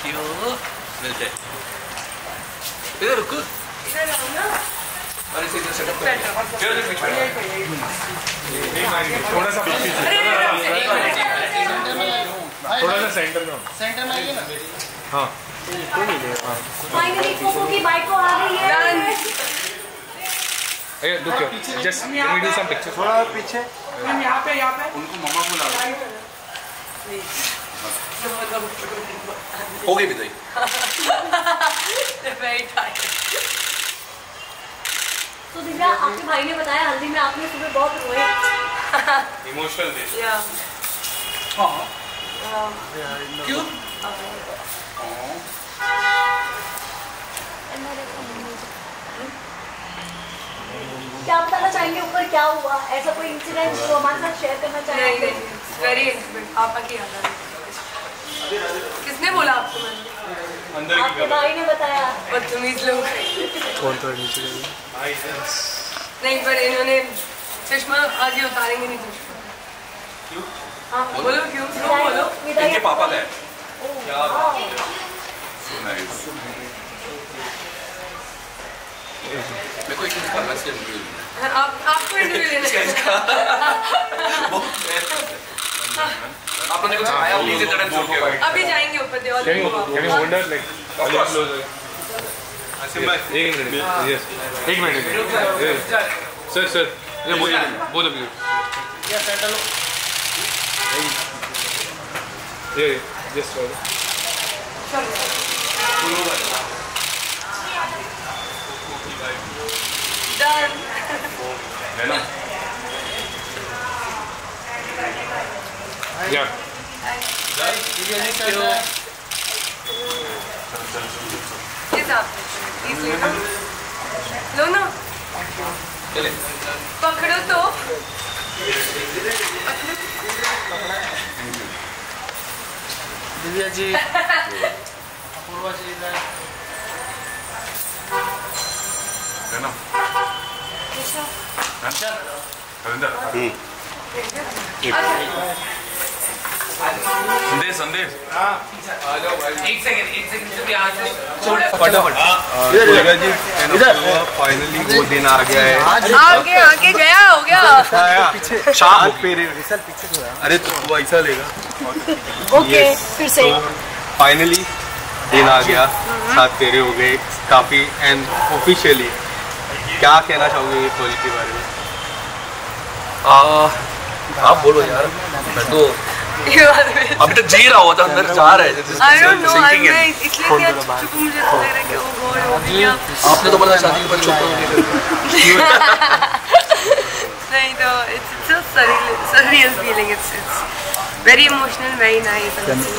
You, मिलते हैं। इधर रुको, अरे सीधा सेटअप कर, थोड़ा सा पीछे, थोड़ा सा सेंटर में, सेंटर में आइए ना। हाँ फाइनली कोको की बाइक को आ गई है। Look just let me do some pictures. थोड़ा पीछे, यहाँ पे उनको मम्मा को ला हो गई बिदाई। तो दिव्या, आपके भाई ने बताया हल्दी में आपने सुबह बहुत रोए। Emotional day. हाँ क्यों? क्या बताना चाहेंगे ऊपर क्या हुआ? ऐसा कोई इंसिडेंट जो हमारे साथ शेयर करना चाहेंगे? नहीं, वेरी इंटीमेट। पापा की याद आ रही है। किसने बोला आपको? अंदर आपके भाई ने बताया। बदतमीज लोग। कौन तो नीचे नहीं, पर इन्होंने चश्मा आज ही उतारेंगे नहीं चश्मा। क्यों? हाँ बोलो क्यों? क्यों बोलो? इनके पापा का है। मेरे को एक इंटरव्यू आपको इंटरव्यू लेना है। आप लोगों ने कुछ आया प्लीज इतना जोर के भाई। अभी जाएंगे ऊपर देवाल। Can you hold her like a little closer? एक मिनट सर ये बोलो प्लीज। ये जस्ट डन। है ना? या किस आप? प्लीज लो ना। चले। पकड़ो तो। दिव्या जी, अपूर्वा जी इधर। है ना? अच्छा। कविंदर। संदेश। एक सेकंड तो यहाँ से फटाफट। इधर फाइनली वो दिन आ गया है। आगे गया हो गया। शाम फेरे। अरे तो तू ऐसा लेगा। ओके, फिर से फाइनली दिन आ गया, 7 फेरे हो गए काफी एंड ऑफिशियली। क्या कहना चाहोगे ये कॉलेज के बारे में? आप बोलो यार। मैं तो अभी तक जी रहा होता, अंदर जा रहा है। I don't know, मैं इसलिए क्या चुप मुझे तो लग रहा है कि वो गॉड हो गया। आपने तो बोला शादी के बाद चुप रहोगे। नहीं तो it's a surreal feeling. It's very emotional, very nice.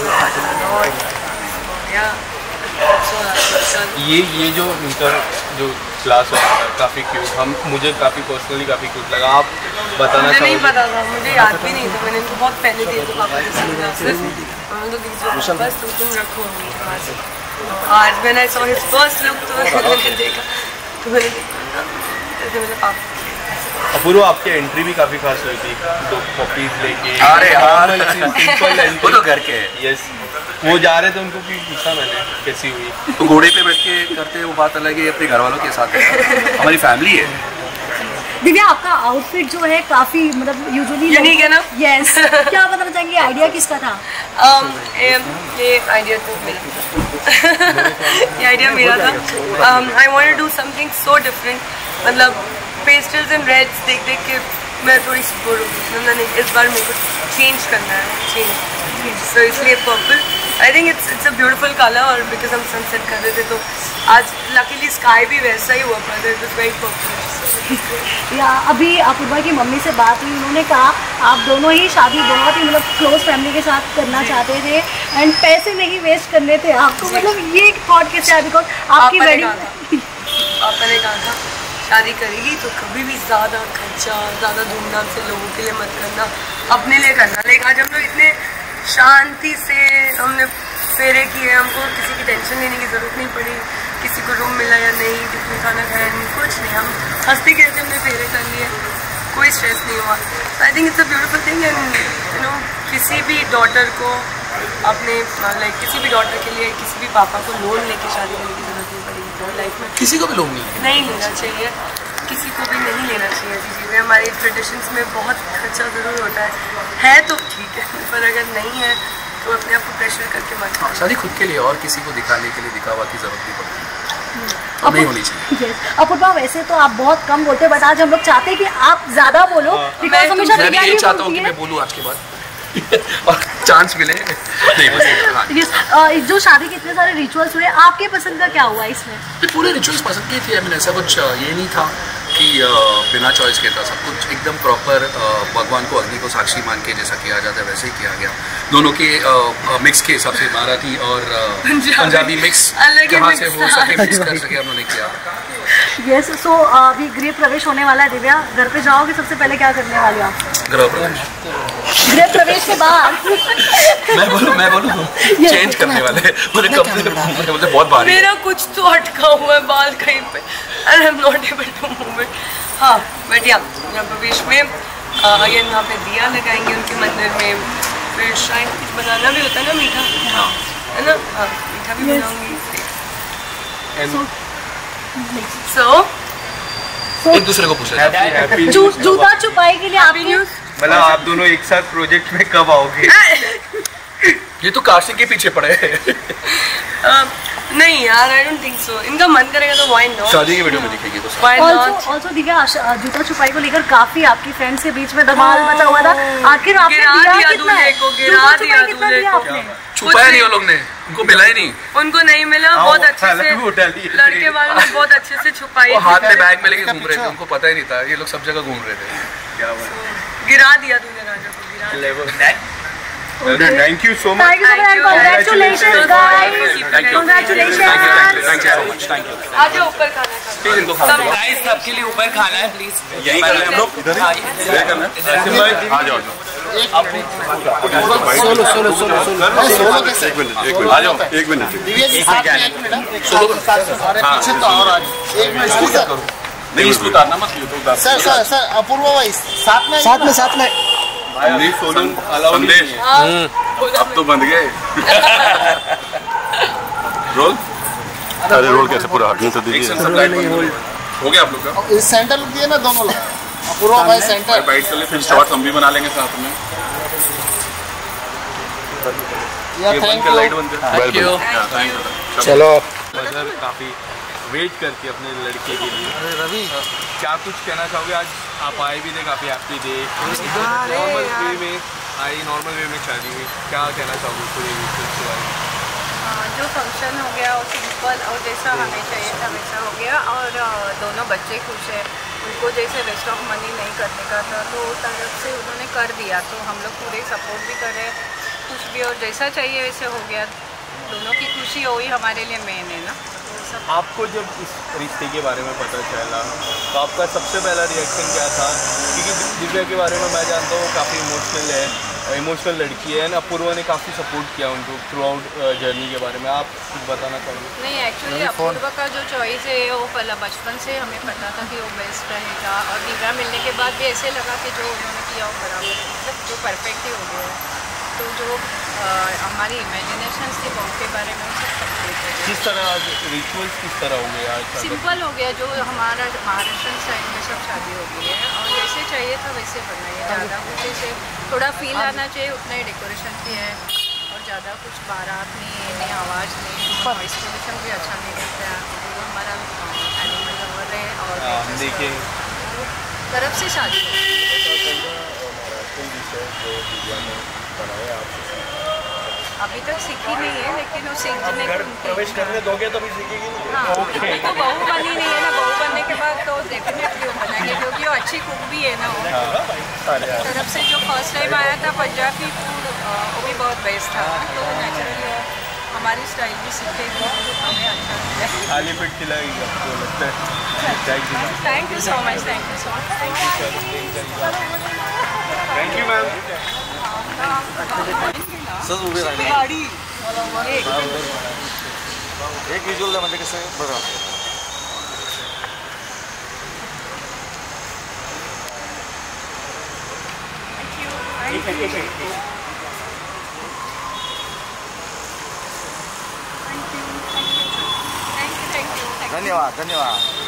ये जो इंटर जो क्लास होता है काफ़ी क्यूट, मुझे काफ़ी पर्सनली काफ़ी क्यूट लगा। आप बताना मुझे नहीं चाहोगे? पता था, मुझे याद भी नहीं था। मैंने इनको बहुत पहले दिए थे पापा के क्लासेस। तो बस तुम रखो आज मैंने saw his first look तो मैंने देखा तो मैंने देखा मेरे पापा। अपूर्व, आपकी एंट्री भी काफ़ी खास हुई थी, 2 पपीज लेके। अरे यार, वो तो घर के है। यस, वो जा रहे थे, उनको भी पूछा मैंने कैसी हुई। तो घोड़े पे बैठ के करते वो बात अलग है, अपने घर वालों के साथ है। हमारी फैमिली है। दिव्या, आपका आउटफिट जो है काफी मतलब यूजुअली यूनिक है ना? यस। क्या बताना चाहेंगे, आइडिया किसका था? ये आइडिया तो मेरा ये आइडिया मेरा था। I want to do something so different. मतलब पेस्टल्स एंड रेड्स देख देख के मैं थोड़ी सी बोर हो गई। मैंने इस बार मेरे को चेंज करना है, सो इसलिए purple. I think it's a beautiful colour और बिकॉज हम सनसेट कर रहे थे तो आज लकीली स्काई भी वैसा ही हुआ था। It was very purple. या अभी अपूर्वा की मम्मी से बात हुई, उन्होंने कहा आप दोनों ही शादी बहुत ही मतलब क्लोज फैमिली के साथ करना चाहते थे एंड पैसे नहीं वेस्ट करने थे आपको। मतलब ये थॉट कैसे आया? बिकॉज आपकी वेडिंग पापा ने कहा था शादी करेगी तो कभी भी ज़्यादा खर्चा, ज़्यादा धूमधाम से लोगों के लिए मत करना, अपने लिए करना। लेकिन आज हम लोग इतने शांति से हमने फेरे किए, हमको किसी की टेंशन लेने की ज़रूरत नहीं पड़ी, किसी को रूम मिला या नहीं, किसी ने खाना खाया नहीं, कुछ नहीं। हम हंसते खेलते हमने फेरे कर लिए, कोई स्ट्रेस नहीं हुआ। I think it's a beautiful thing and you know किसी भी डॉटर को अपने लाइक किसी भी डॉटर के लिए किसी भी पापा को लोन लेके शादी करने की जरूरत नहीं पड़ेगी लाइफ में। किसी को भी लोन नहीं लेना चाहिए, किसी को भी नहीं लेना चाहिए ऐसी चीज़ें। हमारी ट्रेडिशंस में बहुत खर्चा ज़रूर होता है तो ठीक है, पर अगर नहीं है तो अपने आप को प्रेशर करके मत करो। शादी खुद के लिए और किसी को दिखाने के लिए दिखावा की जरूरत नहीं पड़ती, नहीं होनी चाहिए। अपूर्वा वैसे तो आप बहुत कम बोलते हैं, बट आज हम लोग चाहते हैं कि आप ज्यादा बोलो, बिकॉज़ हमेशा मैं भी ये चाहता हूँ कि मैं बोलूँ आज के बाद और चांस मिले। नहीं, जो शादी के इतने सारे रिचुअल्स हुए, आपके पसंद का क्या हुआ इसमें? पूरे रिचुअल्स पसंद किए थे। आई मीन ऐसा कुछ ये नहीं था कि बिना चॉइस के था, सब कुछ एकदम प्रॉपर भगवान को अग्नि को साक्षी मान के जैसा किया जाता है वैसे ही किया गया। दोनों के मिक्स के हिसाब से मराठी और पंजाबी मिक्स जहाँ से हो सके मिक्स कर सके हम लोगों ने किया। यस, सो अभी गृह प्रवेश होने वाला है। दिव्या, घर पे जाओगे सबसे पहले क्या करने वाले हो आप? गृह प्रवेश, गृह प्रवेश के बाद मैं बोलूँ चेंज करने वाले मुझे कब बहुत भारी। मेरा कुछ तो अटका हुआ है बाल कहीं पे, I am not able to move it. हाँ बट या प्रवेश में अगेन वहाँ पे दिया लगाएंगे उनके मंदिर में, फिर शायद कुछ बनाना भी होता है ना, मीठा है ना, मीठा भी बनाऊंगी। So एक दूसरे को पूछे जूता छुपाई के लिए आपकी न्यूज़, मतलब आप दोनों एक साथ प्रोजेक्ट में कब आओगे? ये तो काशी के पीछे पड़े हैं। नहीं यार, आई डोंट थिंक सो। इनका मन करेगा तो व्हाई नॉट, शादी की वीडियो में दिखेगी तो व्हाई नॉट। ऑल्सो दिव्या, जूता छुपाई को लेकर काफी आपकी फ्रेंड्स के बीच में धमाल मचा हुआ था। आखिर आपने दिया कितना है? गिरा दिया दूल्हे को। छुपाया नहीं, वो लोग ने उनको मिला ही नहीं, उनको नहीं मिला। बहुत अच्छे से लड़के वालों ने बहुत अच्छे से छुपाई, वो हाथ में बैग में लेके घूम रहे थे, उनको पता ही नहीं था, ये लोग सब जगह घूम रहे थे। गिरा दिया दूल्हे राजा को, गिरा दिया। Thank you so much. Thank you so much. Congratulations guys. Congratulations. Thank you so much. Thank you. आज ऊपर खाना प्लीज इनको खाना दो। गाइस सबके लिए ऊपर खाना है प्लीज। यही कर रहे हैं हम लोग, इधर ही करना है। आ जाओ सोलो कैसे? एक मिनट आ जाओ, एक मिनट पीछे तो और आज एक मिनट नहीं, इसको उतारना मत, तो सर अपूर्वा भाई साथ में संदेश अब तो बंद गए। रोल, अरे रोल कैसे पूरा हटने तो दीजिए। हो गया आप लोग का सेंटर लुक दिए ना दोनों लोग, अपूर्वा भाई सेंटर बाइट कर ले, फिर शॉर्ट हम भी बना लेंगे साथ में। Thank you. चलो मदर काफ़ी वेट करती है अपने लड़के के लिए। अरे रवि, क्या कुछ कहना चाहोगे? आज आप आए भी थे, काफ़ी हैप्पी थे, नॉर्मल वे में शादी हुई, क्या कहना चाहोगे पूरे रिचुअल्स के बारे में? जो फंक्शन हो गया वो सिंपल और जैसा हमें चाहिए था वैसा हो गया, और दोनों बच्चे खुश हैं। उनको जैसे वेस्ट ऑफ मनी नहीं करने का था तो तरफ से उन्होंने कर दिया, तो हम लोग पूरे सपोर्ट भी कर रहे हैं, कुछ भी, और जैसा चाहिए वैसे हो गया। दोनों की खुशी वही हमारे लिए मेन है ना। आपको जब इस रिश्ते के बारे में पता चला तो आपका सबसे पहला रिएक्शन क्या था? क्योंकि दिव्या के बारे में मैं जानता हूँ, वो काफ़ी इमोशनल लड़की है ना। अपूर्वा ने काफ़ी सपोर्ट किया उनको थ्रू आउट जर्नी के बारे में, आप कुछ बताना चाहोगे? नहीं, एक्चुअली अपूर्वा का जो चॉइस है वो पहला बचपन से हमें पता था कि वो बेस्ट रहेगा, और दिव्या मिलने के बाद भी ऐसे लगा कि जो उन्होंने किया वो बराबर, मतलब जो परफेक्ट ही हो गया है। तो जो हमारी इमेजिनेशंस थी बहू के बारे में वो सब कंप्लीट हो गया। किस तरह आज रिचुअल्स किस तरह हो गए आज? सिंपल हो गया, जो हमारा महाराष्ट्र साइड में सब शादी हो गई है, और जैसे चाहिए था वैसे बनाइए। ज़्यादा कुछ ऐसे थोड़ा फील आना चाहिए, उतना ही डेकोरेशन की है, और ज़्यादा कुछ बारात नहीं, आवाज़ नहीं, वॉइस पोल्यूशन भी अच्छा नहीं करता है। वो हमारा एनिमल लवर है, और देखिए तरफ से शादी अभी तक सीखी नहीं है, लेकिन वो सीखने प्रवेश करने दोगे तभी सीखेगी। हाँ, अभी तो बहू बनी नहीं है ना, बहू बनने के बाद तो डेफिनेटली वो बनाएंगे, क्योंकि वो अच्छी कुक भी है ना। वो तरफ से जो फर्स्ट टाइम आया था पंजाबी फूड, वो भी बहुत बेस्ट था, तो नेचुरली हमारी स्टाइल भी सीखेगी, हमें अच्छा लगेगा। खाली पेट खिलाएगी आपको लगता है? Thank you so much, thank you so much. Thank you ma'am. Sir उभे राहिले एक विज्युअल द्या, म्हणजे कसं आहे बघा। धन्यवाद धन्यवाद